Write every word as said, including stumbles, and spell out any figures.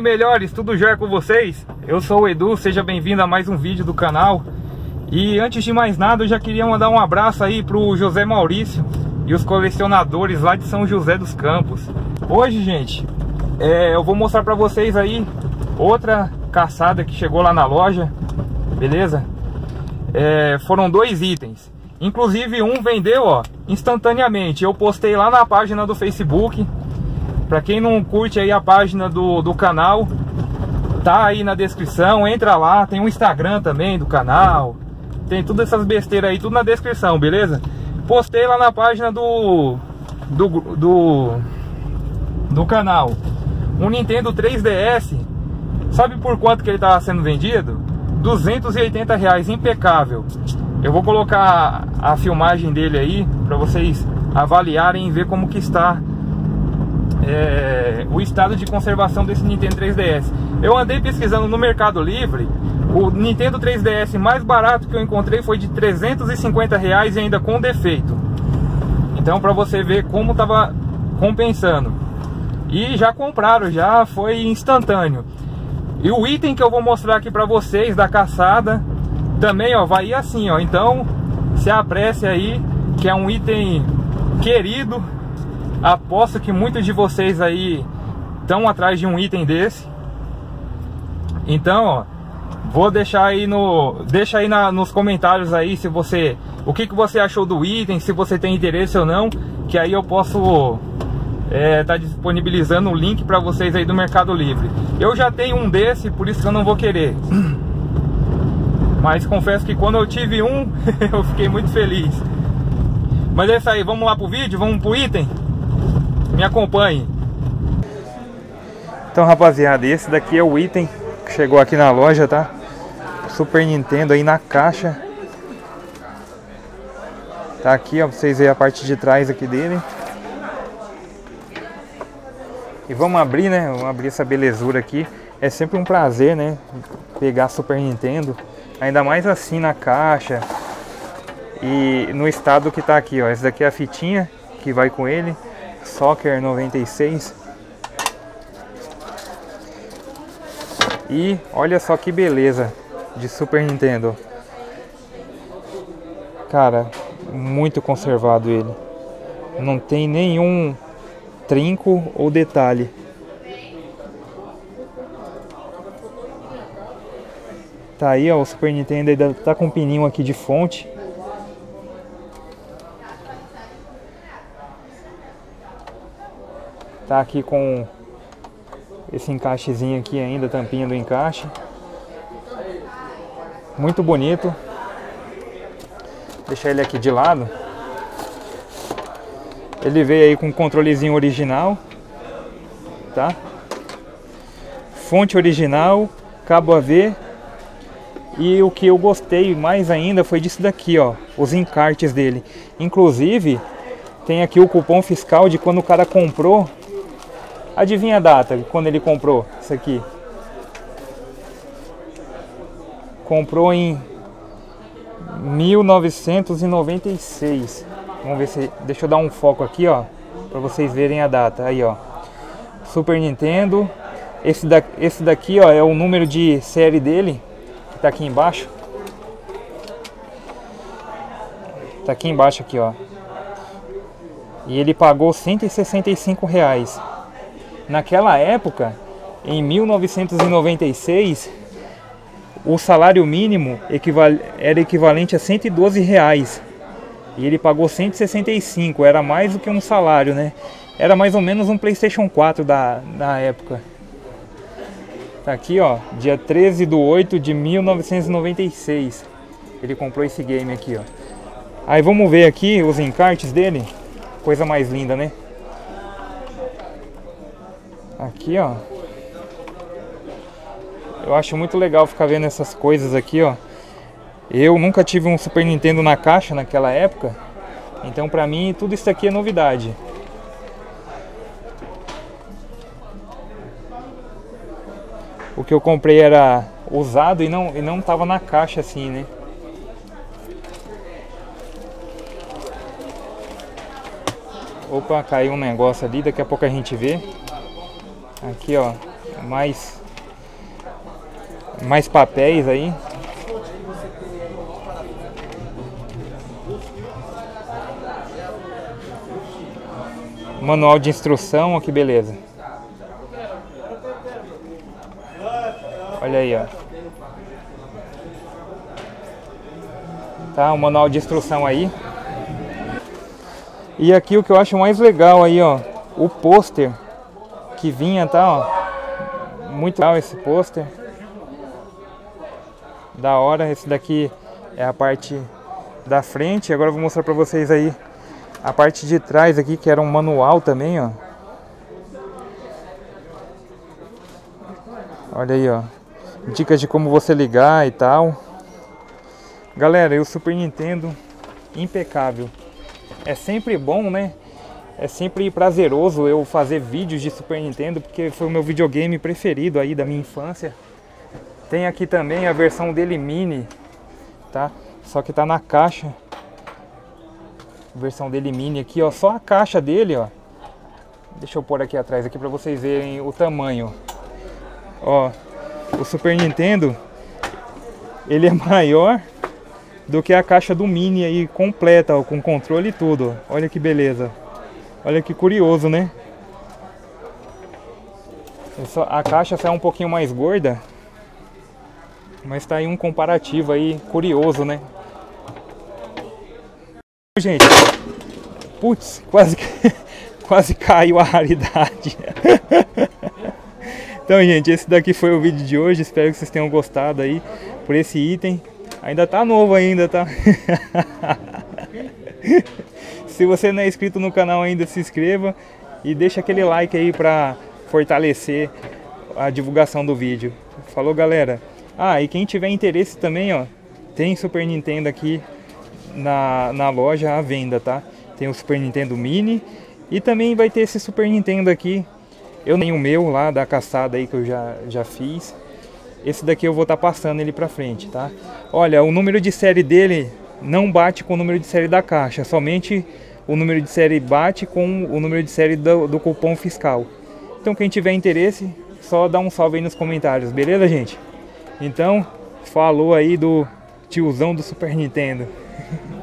aí, melhores, tudo jóia com vocês? Eu sou o Edu, seja bem-vindo a mais um vídeo do canal. E antes de mais nada, eu já queria mandar um abraço aí pro José Maurício e os colecionadores lá de São José dos Campos. Hoje, gente, é, eu vou mostrar pra vocês aí outra caçada que chegou lá na loja, beleza? É, foram dois itens. Inclusive um vendeu, ó, instantaneamente. Eu postei lá na página do Facebook. Pra quem não curte aí a página do, do canal, tá aí na descrição, entra lá. Tem um Instagram também do canal. Tem todas essas besteiras aí, tudo na descrição, beleza? Postei lá na página do do, do, do canal um Nintendo três D S. Sabe por quanto que ele tava sendo vendido? duzentos e oitenta reais, impecável. Eu vou colocar a filmagem dele aí pra vocês avaliarem e ver como que está É, o estado de conservação desse Nintendo três D S. Eu andei pesquisando no Mercado Livre. O Nintendo três D S mais barato que eu encontrei foi de trezentos e cinquenta reais e ainda com defeito. Então, para você ver como tava compensando. E já compraram, já foi instantâneo. E o item que eu vou mostrar aqui para vocês da caçada também, ó, vai ir assim, ó. Então, se apresse aí, que é um item querido. Aposto que muitos de vocês aí estão atrás de um item desse. Então, ó, vou deixar aí no deixa aí na, nos comentários aí se você o que que você achou do item, se você tem interesse ou não, que aí eu posso é, tá disponibilizando o link para vocês aí do Mercado Livre. Eu já tenho um desse, por isso que eu não vou querer. Mas confesso que quando eu tive um, eu fiquei muito feliz. Mas é isso aí, vamos lá pro vídeo, vamos pro item. Me acompanhe. Então, rapaziada, esse daqui é o item que chegou aqui na loja, tá? Super Nintendo aí na caixa. Tá aqui, ó, pra vocês verem a parte de trás aqui dele. E vamos abrir, né? Vamos abrir essa belezura aqui. É sempre um prazer, né? Pegar Super Nintendo. Ainda mais assim na caixa. E no estado que tá aqui, ó. Essa daqui é a fitinha que vai com ele. Soccer noventa e seis. E olha só que beleza de Super Nintendo. Cara, muito conservado ele. Não tem nenhum trinco ou detalhe. Tá aí, ó, o Super Nintendo ainda tá com um pininho aqui de fonte. Tá aqui com esse encaixezinho aqui ainda, tampinha do encaixe. Muito bonito. Deixar ele aqui de lado. Ele veio aí com um controlezinho original, tá? Fonte original, cabo A V. E o que eu gostei mais ainda foi disso daqui, ó, os encartes dele. Inclusive, tem aqui o cupom fiscal de quando o cara comprou. Adivinha a data, quando ele comprou isso aqui? Comprou em mil novecentos e noventa e seis. Vamos ver se... Deixa eu dar um foco aqui, ó, pra vocês verem a data. Aí, ó. Super Nintendo. Esse, da... Esse daqui, ó, é o número de série dele. Que tá aqui embaixo. Tá aqui embaixo, aqui, ó. E ele pagou cento e sessenta e cinco reais. Naquela época, em mil novecentos e noventa e seis, o salário mínimo equival... era equivalente a cento e doze reais. E ele pagou cento e sessenta e cinco, era mais do que um salário, né? Era mais ou menos um PlayStation quatro da, da época. Tá aqui, ó, dia treze de oito de mil novecentos e noventa e seis. Ele comprou esse game aqui, ó. Aí vamos ver aqui os encartes dele. Coisa mais linda, né? Aqui, ó. Eu acho muito legal ficar vendo essas coisas aqui, ó. Eu nunca tive um Super Nintendo na caixa naquela época. Então pra mim tudo isso aqui é novidade. O que eu comprei era usado e não, e não tava na caixa assim, né? Opa, caiu um negócio ali, daqui a pouco a gente vê. Aqui, ó. mais mais papéis aí. Manual de instrução, ó, que beleza. Olha aí, ó. Tá, o manual de instrução aí. E aqui o que eu acho mais legal aí, ó, o pôster que vinha, tá, ó. Muito legal esse pôster. Da hora, esse daqui é a parte da frente. Agora eu vou mostrar pra vocês aí a parte de trás aqui, que era um manual também, ó. Olha aí, ó. Dicas de como você ligar e tal. Galera, e o Super Nintendo impecável. É sempre bom, né? É sempre prazeroso eu fazer vídeos de Super Nintendo, porque foi o meu videogame preferido aí da minha infância. Tem aqui também a versão dele mini, tá? Só que tá na caixa. Versão dele mini aqui, ó. Só a caixa dele, ó. Deixa eu pôr aqui atrás aqui pra vocês verem o tamanho. Ó, o Super Nintendo, ele é maior do que a caixa do mini aí completa, ó, com controle e tudo. Olha que beleza. Olha que curioso, né? Só, a caixa sai um pouquinho mais gorda, mas tá aí um comparativo aí curioso, né? Gente, putz, quase, quase caiu a raridade. Então, gente, esse daqui foi o vídeo de hoje. Espero que vocês tenham gostado aí por esse item. Ainda tá novo ainda, tá? Se você não é inscrito no canal ainda, se inscreva e deixa aquele like aí pra fortalecer a divulgação do vídeo. Falou, galera? Ah, e quem tiver interesse também, ó, tem Super Nintendo aqui na, na loja à venda, tá? Tem o Super Nintendo Mini e também vai ter esse Super Nintendo aqui. Eu tenho o meu lá da caçada aí que eu já, já fiz. Esse daqui eu vou estar passando ele pra frente, tá? Olha, o número de série dele não bate com o número de série da caixa. Somente o número de série bate com o número de série do, do cupom fiscal. Então quem tiver interesse, só dá um salve aí nos comentários, beleza, gente? Então, falou aí do tiozão do Super Nintendo.